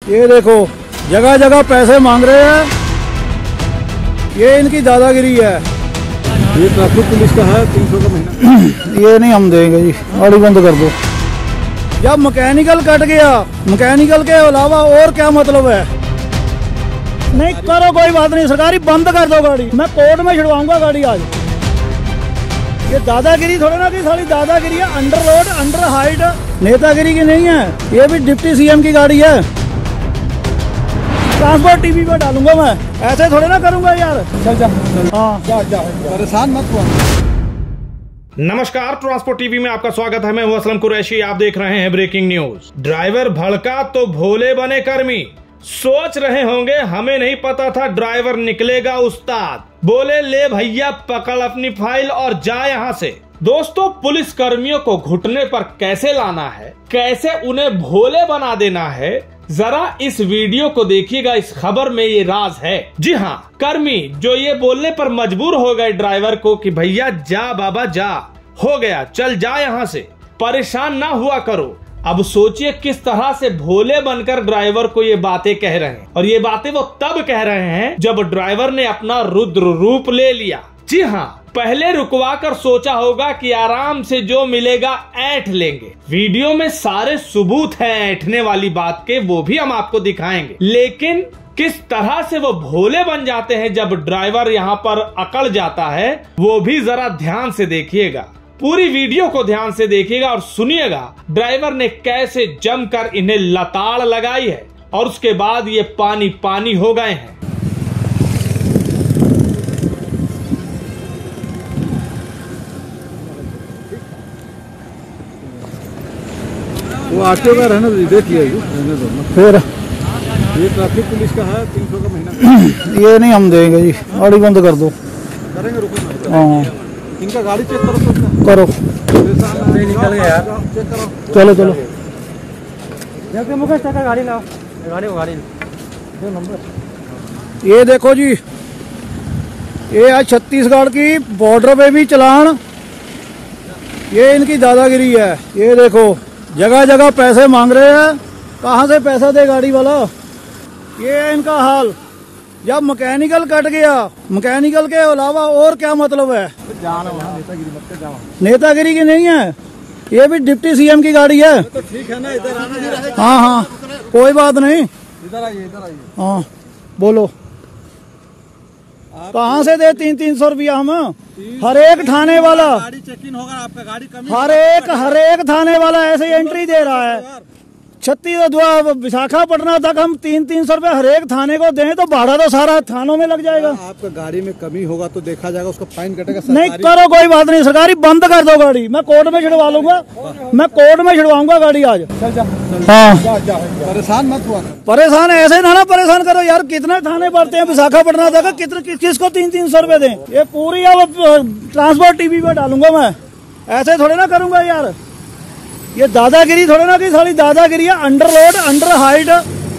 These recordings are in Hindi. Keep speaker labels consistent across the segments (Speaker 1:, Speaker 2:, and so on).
Speaker 1: ये देखो जगह जगह पैसे मांग रहे हैं, ये इनकी दादागिरी है।
Speaker 2: ये ट्रैफिक पुलिस का है 300 का महीना।
Speaker 1: ये नहीं हम देंगे जी, गाड़ी बंद कर दो। जब मैकेनिकल कट गया, मैकेनिकल के अलावा और क्या मतलब है? नहीं करो कोई बात नहीं, सरकारी बंद कर दो गाड़ी, मैं कोर्ट में छिड़वाऊंगा गाड़ी आज। ये दादागिरी थोड़ा ना कि सारी दादागिरी है, अंडर रोड अंडर हाइट नेतागिरी की नहीं है, ये भी डिप्टी सीएम की गाड़ी है। ट्रांसपोर्ट टीवी पर डालूंगा मैं, ऐसे थोड़े ना करूंगा यार। चल जा, हाँ जा, परेशान मत हुआ।
Speaker 3: नमस्कार, ट्रांसपोर्ट टीवी में आपका स्वागत है। मैं हूं असलम कुरैशी, आप देख रहे हैं ब्रेकिंग न्यूज। ड्राइवर भड़का तो भोले बने कर्मी। सोच रहे होंगे हमें नहीं पता था ड्राइवर निकलेगा उस्ताद। बोले ले भैया पकड़ अपनी फाइल और जा यहाँ से। दोस्तों, पुलिस कर्मियों को घुटने पर कैसे लाना है, कैसे उन्हें भोले बना देना है, जरा इस वीडियो को देखिएगा। इस खबर में ये राज है। जी हाँ, कर्मी जो ये बोलने पर मजबूर हो गए ड्राइवर को कि भैया जा बाबा जा, हो गया चल जा यहाँ से, परेशान ना हुआ करो। अब सोचिए किस तरह से भोले बनकर ड्राइवर को ये बातें कह रहे हैं, और ये बातें वो तब कह रहे हैं जब ड्राइवर ने अपना रुद्र रूप ले लिया। जी हाँ, पहले रुकवा कर सोचा होगा कि आराम से जो मिलेगा ऐंठ लेंगे। वीडियो में सारे सबूत हैं ऐंठने वाली बात के, वो भी हम आपको दिखाएंगे। लेकिन किस तरह से वो भोले बन जाते हैं जब ड्राइवर यहाँ पर अकड़ जाता है, वो भी जरा ध्यान से देखिएगा। पूरी वीडियो को ध्यान से देखिएगा और सुनिएगा ड्राइवर ने कैसे जमकर इन्हें लताड़ लगाई है, और उसके बाद ये पानी पानी हो गए हैं।
Speaker 2: वो आरटीओ का रहना देखिए,
Speaker 1: फिर
Speaker 2: ये ट्रैफिक पुलिस का है 300 का महीना।
Speaker 1: ये नहीं हम देंगे जी, गाड़ी बंद कर दो।
Speaker 2: करेंगे, रुको।
Speaker 1: हाँ
Speaker 2: इनका गाड़ी चेक करो तो
Speaker 1: करो,
Speaker 2: निकल गया यार, चेक करो।
Speaker 1: चलो चलो
Speaker 2: जैसे मुकेश का गाड़ी लाओ, गाड़ी दो नंबर।
Speaker 1: ये देखो जी, ये आज छत्तीसगढ़ की बॉर्डर पे भी चलान, ये इनकी दादागिरी है। ये देखो जगह जगह पैसे मांग रहे हैं, कहाँ से पैसा दे गाड़ी वाला, ये है इनका हाल। जब मैकेनिकल कट गया, मैकेनिकल के अलावा और क्या मतलब है? नेतागिरी की नहीं है, ये भी डिप्टी सीएम की गाड़ी है।
Speaker 2: तो ठीक है ना, इधर आना।
Speaker 1: हाँ हाँ कोई बात नहीं,
Speaker 2: इधर आइए।
Speaker 1: हाँ बोलो, कहाँ से दे 300 रुपया हम? हर एक थाने वाला,
Speaker 2: गाड़ी चेक इन होगा आपका, गाड़ी कमी
Speaker 1: हर एक थाने वाला ऐसे एंट्री दे रहा है। छत्तीसगढ़ विशाखापट्टनम तक हम 300 रुपया हर एक थाने को दें तो भाड़ा तो सारा थानों में लग जाएगा।
Speaker 2: आपका गाड़ी में कमी होगा तो देखा जाएगा, उसका फाइन कटेगा।
Speaker 1: नहीं करो कोई बात नहीं, सरकारी बंद कर दो गाड़ी, मैं कोर्ट में छिड़वा लूंगा, मैं कोर्ट में छिड़वाऊंगा गाड़ी आज।
Speaker 2: चल जा,
Speaker 1: हाँ
Speaker 2: परेशान मत हुआ।
Speaker 1: परेशान ऐसे ना परेशान करो यार, कितने थाने पड़ते हैं विशाखापट्टनम तक, किसको 300 रुपए दें? ये पूरी अब ट्रांसपोर्ट टीवी पर डालूंगा मैं, ऐसे थोड़े ना करूंगा यार। ये दादागिरी थोड़े ना कि सारी दादागिरी है, अंडर रोड अंडर हाइट,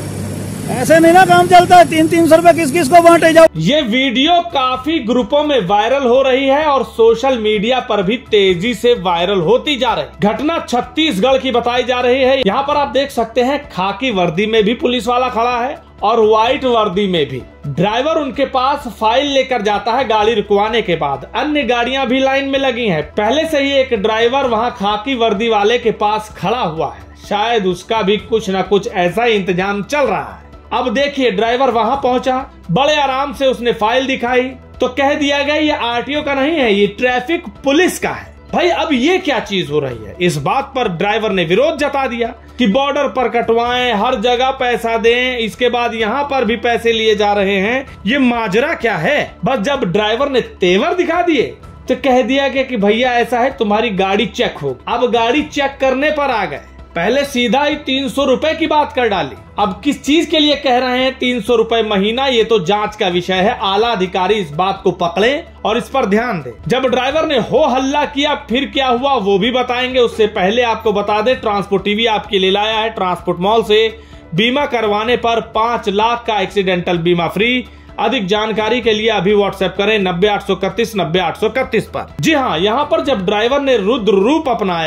Speaker 1: ऐसे नहीं ना काम चलता है। 300 रुपए किस किस को बांटे जाओ।
Speaker 3: ये वीडियो काफी ग्रुपों में वायरल हो रही है और सोशल मीडिया पर भी तेजी से वायरल होती जा रही। घटना छत्तीसगढ़ की बताई जा रही है। यहाँ पर आप देख सकते हैं खाकी वर्दी में भी पुलिस वाला खड़ा है और व्हाइट वर्दी में भी। ड्राइवर उनके पास फाइल लेकर जाता है गाड़ी रुकवाने के बाद। अन्य गाड़ियां भी लाइन में लगी हैं। पहले से ही एक ड्राइवर वहां खाकी वर्दी वाले के पास खड़ा हुआ है, शायद उसका भी कुछ न कुछ ऐसा ही इंतजाम चल रहा है। अब देखिए ड्राइवर वहां पहुंचा, बड़े आराम से उसने फाइल दिखाई तो कह दिया गया ये आरटीओ का नहीं है, ये ट्रैफिक पुलिस का है। भाई अब ये क्या चीज हो रही है? इस बात पर ड्राइवर ने विरोध जता दिया कि बॉर्डर पर कटवाएं, हर जगह पैसा दें, इसके बाद यहाँ पर भी पैसे लिए जा रहे हैं, ये माजरा क्या है? बस जब ड्राइवर ने तेवर दिखा दिए तो कह दिया गया कि भैया ऐसा है तुम्हारी गाड़ी चेक हो। अब गाड़ी चेक करने पर आ गए, पहले सीधा ही 300 रुपए की बात कर डाली। अब किस चीज के लिए कह रहे हैं 300 रुपए महीना, ये तो जांच का विषय है। आला अधिकारी इस बात को पकड़े और इस पर ध्यान दें। जब ड्राइवर ने हो हल्ला किया फिर क्या हुआ वो भी बताएंगे। उससे पहले आपको बता दें, ट्रांसपोर्ट टीवी आपके लिए लाया है ट्रांसपोर्ट मॉल से बीमा करवाने पर 5 लाख का एक्सीडेंटल बीमा फ्री। अधिक जानकारी के लिए अभी व्हाट्सएप करें 90 831 90 831 पर। जी हाँ, यहाँ पर जब ड्राइवर ने रुद्र रूप अपनाया,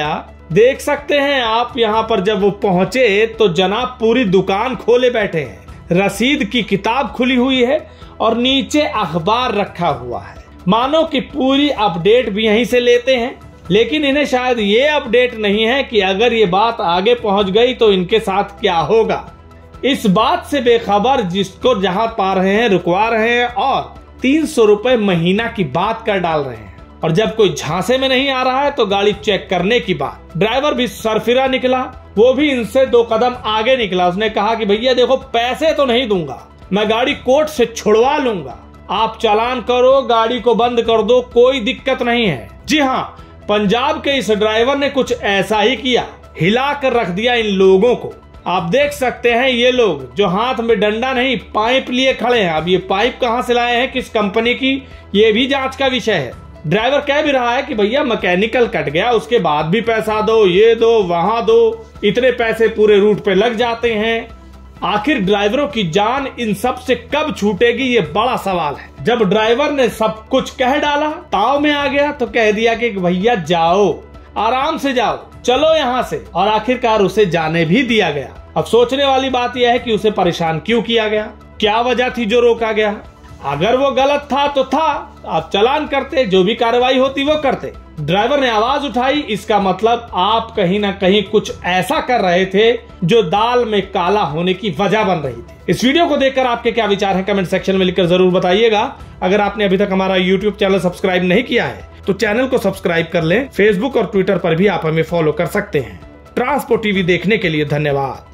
Speaker 3: देख सकते हैं आप यहाँ पर जब वो पहुंचे तो जनाब पूरी दुकान खोले बैठे हैं, रसीद की किताब खुली हुई है और नीचे अखबार रखा हुआ है, मानो कि पूरी अपडेट भी यहीं से लेते हैं। लेकिन इन्हें शायद ये अपडेट नहीं है कि अगर ये बात आगे पहुंच गई तो इनके साथ क्या होगा। इस बात से बेखबर जिसको जहां पा रहे हैं रुकवा रहे हैं और 300 रुपए महीना की बात कर डाल रहे हैं। और जब कोई झांसे में नहीं आ रहा है तो गाड़ी चेक करने की बात। ड्राइवर भी सरफिरा निकला, वो भी इनसे 2 कदम आगे निकला। उसने कहा कि भैया देखो, पैसे तो नहीं दूंगा, मैं गाड़ी कोर्ट से छुड़वा लूंगा, आप चालान करो, गाड़ी को बंद कर दो, कोई दिक्कत नहीं है। जी हाँ, पंजाब के इस ड्राइवर ने कुछ ऐसा ही किया, हिला कर रख दिया इन लोगों को। आप देख सकते हैं ये लोग जो हाथ में डंडा नहीं पाइप लिए खड़े हैं। अब ये पाइप कहां से लाए हैं, किस कंपनी की, ये भी जांच का विषय है। ड्राइवर कह भी रहा है कि भैया मैकेनिकल कट गया, उसके बाद भी पैसा दो, ये दो, वहां दो, इतने पैसे पूरे रूट पे लग जाते हैं। आखिर ड्राइवरों की जान इन सब से कब छूटेगी, ये बड़ा सवाल है। जब ड्राइवर ने सब कुछ कह डाला, ताव में आ गया तो कह दिया कि भैया जाओ, आराम से जाओ, चलो यहाँ से, और आखिरकार उसे जाने भी दिया गया। अब सोचने वाली बात यह है कि उसे परेशान क्यों किया गया, क्या वजह थी जो रोका गया। अगर वो गलत था तो था, आप चालान करते, जो भी कार्रवाई होती वो करते। ड्राइवर ने आवाज उठाई, इसका मतलब आप कहीं ना कहीं कुछ ऐसा कर रहे थे जो दाल में काला होने की वजह बन रही थी। इस वीडियो को देखकर आपके क्या विचार हैं, कमेंट सेक्शन में लिखकर जरूर बताइएगा। अगर आपने अभी तक हमारा YouTube चैनल सब्सक्राइब नहीं किया है तो चैनल को सब्सक्राइब कर लें। फेसबुक और ट्विटर पर भी आप हमें फॉलो कर सकते हैं। ट्रांसपो टीवी देखने के लिए धन्यवाद।